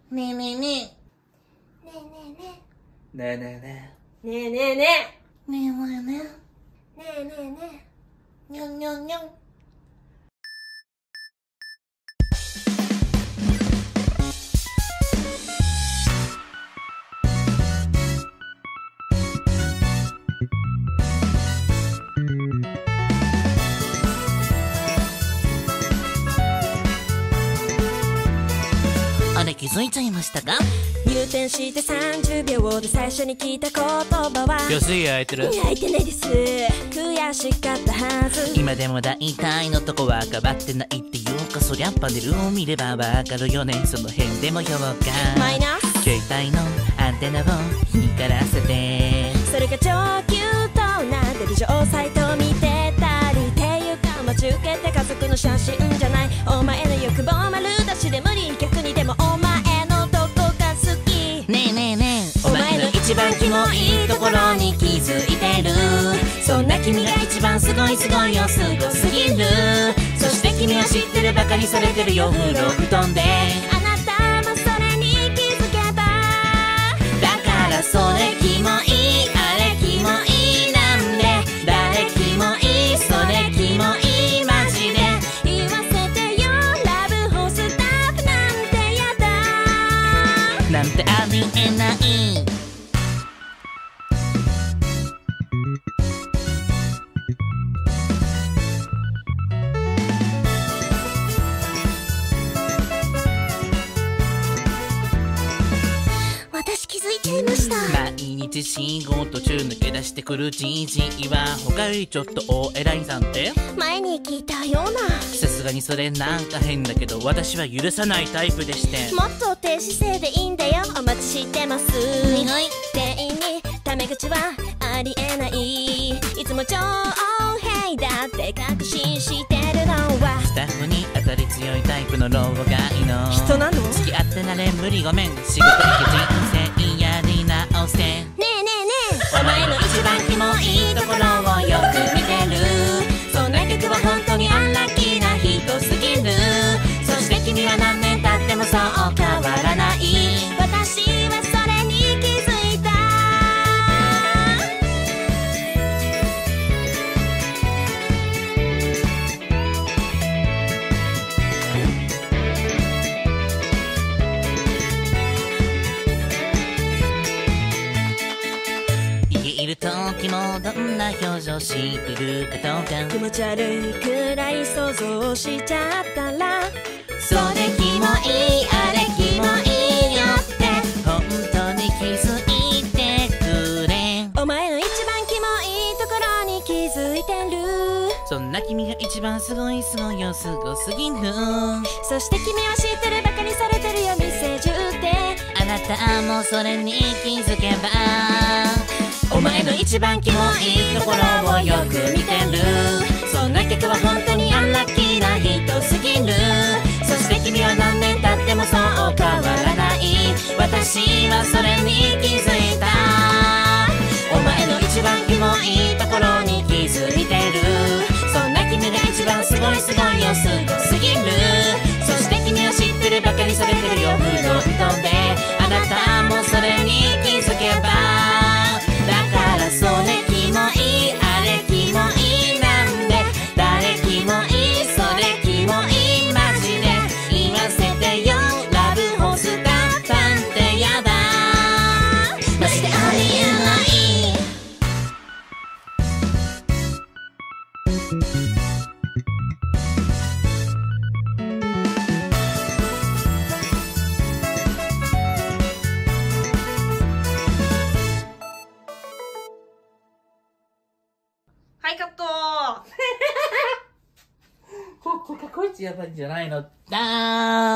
ねえねえねえ。 ねえねえねねえねえねえ。ねえねえねえ。 え。ねえねえねねえねえねえ。にょんにょんにょん。あれ気づいちゃいましたか？ 入店して30秒で最初に聞いた言葉は安い空いてる。 開いてないです。悔しかったはず。 今でも大体のとこは変わってないっていうか、そりゃパネルを見ればわかるよね。その辺でも評価マイナス。 携帯のアンテナを光らせて、 それが超キュートなデビジョサイトを見てたりっていうか、待ち受けて家族の写真じゃない。お前の欲望丸出しで無理。逆にでもお前のどこが好き？ ねえねえねえ。お前の一番キモいところに気づいてる。そんな君が一番すごいすごいよ、すごすぎる。そして君は知ってる、バカにされてるよ、風呂布団で。 あなたもそれに気づけば。 だからそれキモい、あれキモい、なんで誰キモい、それキモい、マジで言わせてよ、ラブホスタッフなんてやだ。 なんてありえない。 私気づいちゃいました。 毎日仕事中抜け出してくるじじいは他よりちょっとお偉いさんって。 前に聞いたような。 さすがにそれなんか変だけど、私は許さないタイプでして。 もっと低姿勢でいいんだよ。お待ちしてます。 はいはい。 店員にタメ口はありえない。いつも超平だって確信してるのはスタッフに当たり強いタイプの老害の人なの？ 付き合ってなれ無理ごめん。仕事行け人生やり直して。 ねえねえねお前の一番キモいところをよく見てる。そんな曲は本当にアンラッキーな人すぎる。そして君は何年経ってもそう変わらない。 え。私はそれに気づいた。 家いる時もどんな表情してるかどうか。 気持ち悪いくらい想像しちゃったら、 それキモい、あれキモいよって本当に気づいてくれ。 お前の一番キモいところに気づいてる。 そんな君が一番すごいすごいよ、すごすぎる。 そして君は知ってる、バカにされてるよ、店中で。 あなたもそれに気づけば。お前の一番キモいところをよく見てる。そんな客は本当にアンラッキーな人すぎる。そして君は何年経ってもそう変わらない。私はそれに気づいた。お前の一番キモいところに気づいてる。そんな君が一番すごいすごいよ、すごすぎる。そして君は知ってる、バカにされてるよ、風呂布団で。あなたもそれに気づけば。だからそれキモい、あれキモい、なんで誰キモい、それキモい、マジで言わせてよ、ラブホスタッフなんてやだ。マジでありえない。 はいカット。 こいつやばいんじゃないのだー。